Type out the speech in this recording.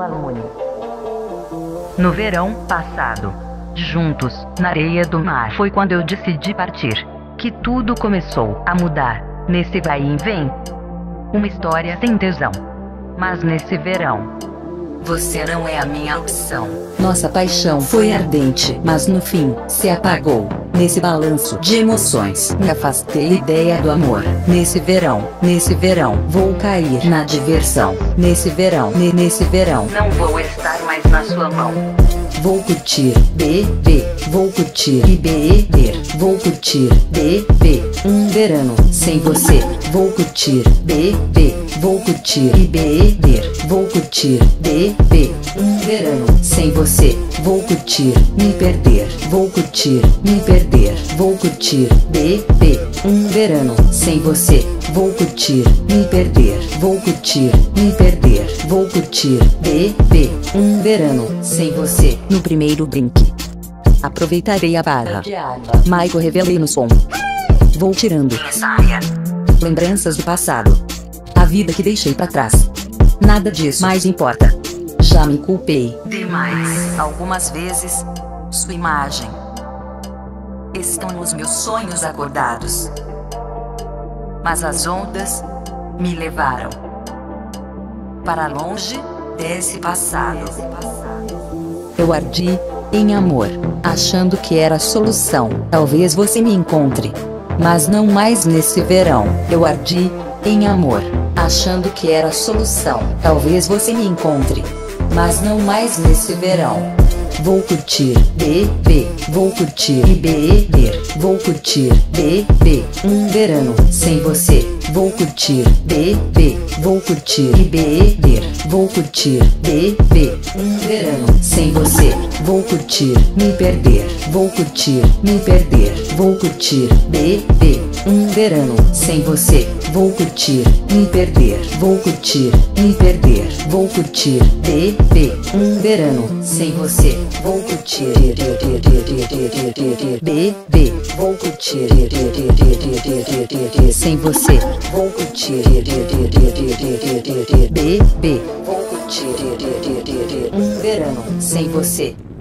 aluno. No verão passado, juntos, na areia do mar, foi quando eu decidi partir, que tudo começou a mudar, nesse vai e vem. Uma história sem tesão. Mas nesse verão, você não é a minha opção. Nossa paixão foi ardente, mas no fim, se apagou. Nesse balanço de emoções, me afastei da ideia do amor. Nesse verão, vou cair na diversão. Nesse verão, não vou estar mais na sua mão. Vou curtir, beber, vou curtir e beber. Vou curtir, beber, um verano sem você. Vou curtir, beber, vou curtir e beber. Vou curtir, beber, um verano sem você. Vou curtir, me perder. Vou curtir, me perder. Vou curtir, beber, um verano sem você. Vou curtir, me perder. Vou curtir, me perder. Vou curtir, beber, um verano sem você. No primeiro drink, aproveitarei a barra. Maico revelei no som. Vou tirando lembranças do passado, a vida que deixei pra trás. Nada disso mais importa. Já me culpei Demais. algumas vezes. Sua imagem estão nos meus sonhos acordados, mas as ondas me levaram para longe desse passado. Eu ardi em amor, achando que era a solução. Talvez você me encontre, mas não mais nesse verão. Eu ardi em amor, achando que era a solução. Talvez você me encontre, mas não mais nesse verão. Vou curtir, beber, vou curtir e beber. Vou curtir, beber, um verano sem você. Vou curtir, beber, vou curtir e beber. Vou curtir, beber, um verano sem você. Vou curtir, me perder. Vou curtir, me perder. Vou curtir, beber, um verano sem você. Vou curtir, me perder. Vou curtir, me perder. Vou curtir, beber, um verano sem você. Vou curtir, beber. Vou curtir, sem você. Vou curtir, beber. Vou curtir, um verano sem você.